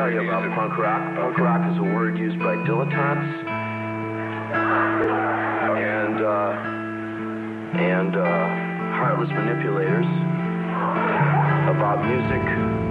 tell you about punk rock. Punk rock is a word used by dilettantes and heartless manipulators about music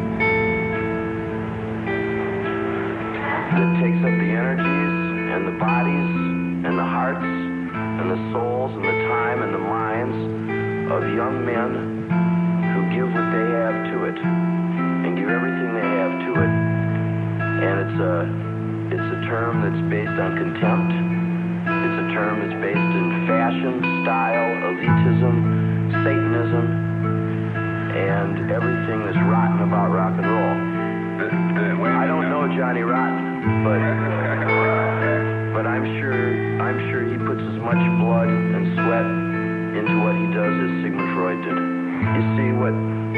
that takes up the energies and the bodies and the hearts and the souls and the time and the minds of young men who give what they have to it and give everything they have to it. And it's a term that's based on contempt. It's a term that's based in fashion, style, elitism, Satanism, and everything that's rotten about rock and roll. I don't know Johnny Rotten, but I'm sure he puts as much blood and sweat into what he does as Sigmund Freud did. You see, what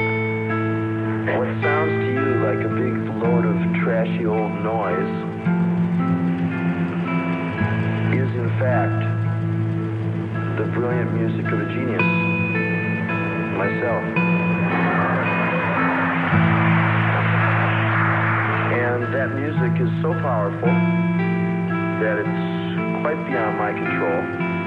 sounds to you like a big load of trashy old noise is in fact the brilliant music of a genius, myself. And that music is so powerful that it's quite beyond my control.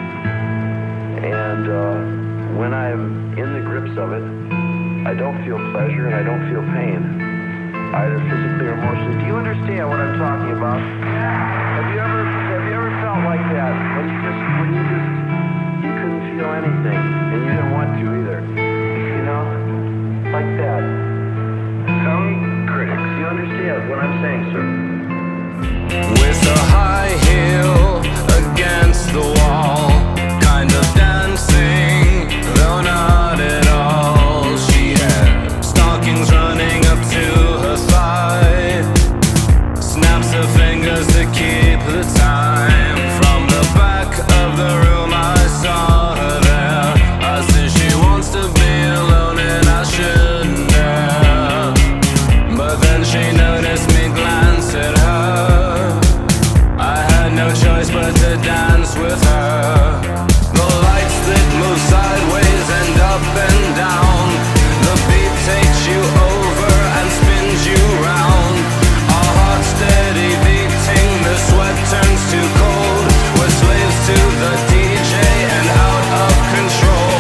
And when I'm in the grips of it, I don't feel pleasure and I don't feel pain, either physically or emotionally. Do you understand what I'm talking about? Have you ever felt like that when you couldn't feel anything and you didn't want to either? You know, like that. Some critics. Do you understand what I'm saying, sir? With a high heel against the wall, kind of dancing, though not at all. She had stockings running up to her thigh, snaps her fingers to keep the time. From the back of the room I saw her there. I said she wants to be alone and I shouldn't dare. But then she noticed me glance at her. I had no choice but to dance with her. The lights that move sideways and up and down, the beat takes you over and spins you round. Our hearts steady beating, the sweat turns to cold. We're slaves to the DJ and out of control.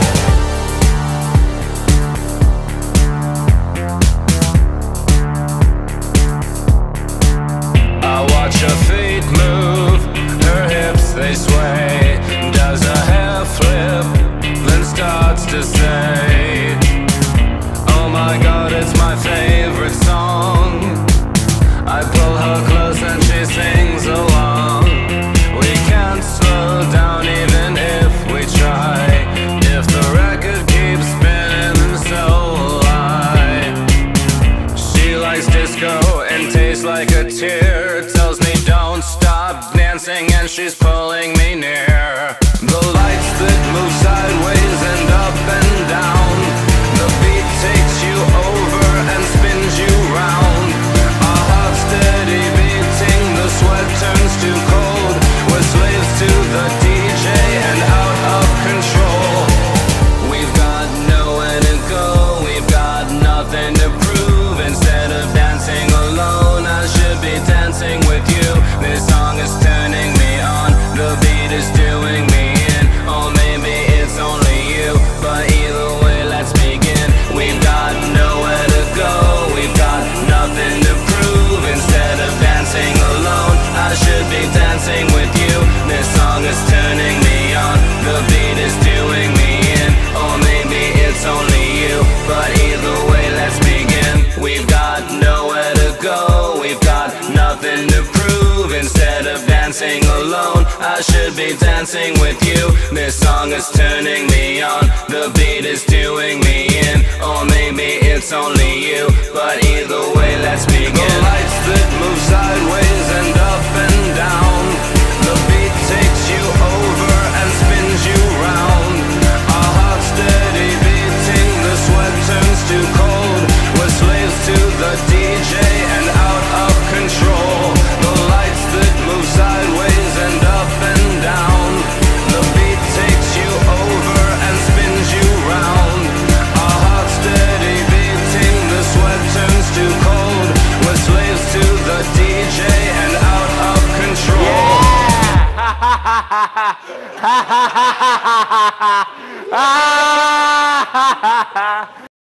I watch her feet move, her hips they sway, does a hair flip, then starts to say, oh my God, it's my favorite song. I pull her close and she sings along. We can't slow down even if we try. If the record keeps spinning, then so will I. She likes disco and tastes like a tear. Tells me don't stop dancing and she's pulling me near. The lights that move sideways and up and down, the beat takes you over and spins you round. Our hearts steady beating, the sweat turns to cold. We're slaves to the DJ and out of control. We've got nowhere to go, we've got nothing to prove. Instead of dancing alone, I should be dancing with you. This song is turning me on, the beat is doing me in. Or maybe it's only you, but either way, let's begin. We've got nowhere to go, we've got nothing to prove. Instead of dancing alone, I should be dancing with you. This song is turning me on, the beat is doing me in. Or maybe it's only you, but either way, let's begin. We've got nowhere to go, we've got nothing to prove. Instead of dancing alone, I should be dancing with you. This song is turning me on, the beat is doing me in. Or maybe it's only you, but either way, let's begin. The lights that move sideways and up and down, the beat takes you over and spins you round. Our hearts steady beating, the sweat turns to cold. We're slaves to the DJ and out of control. The lights that move sideways and up and down, the beat takes you over and spins you round. Our hearts steady beating, the sweat turns to cold. We're slaves to ha ha ha ha ha ha ha.